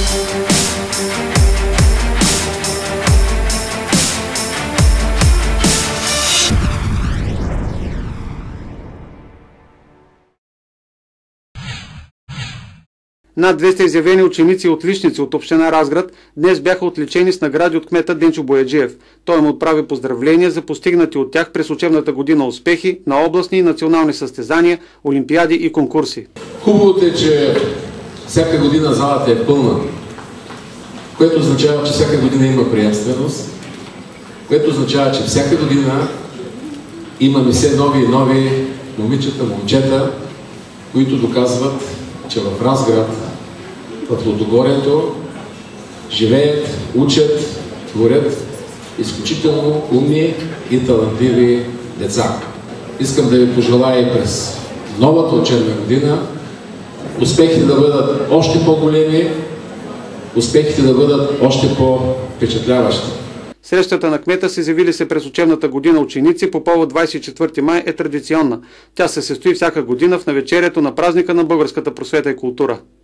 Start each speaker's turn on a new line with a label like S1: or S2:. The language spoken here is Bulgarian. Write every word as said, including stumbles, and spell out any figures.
S1: Над двеста изявени ученици и отличници от община Разград днес бяха отличени с награди от кмета Денчо Бояджиев. Той им отправи поздравления за постигнати от тях през учебната година успехи на областни и национални състезания, олимпиади и конкурси.
S2: Хубавото е, че всяка година залата е пълна, което означава, че всяка година има приемственост, което означава, че всяка година имаме все нови и нови момичета, момчета, които доказват, че в Разград, в Лудогорието, живеят, учат, творят изключително умни и талантливи деца. Искам да ви пожелая и през новата учебна година успехите да бъдат още по-големи, успехите да бъдат още по-впечатляващи.
S1: Срещата на кмета с изявили се през учебната година ученици по повод двадесет и четвърти май е традиционна. Тя се състои всяка година в навечерието на празника на българската просвета и култура.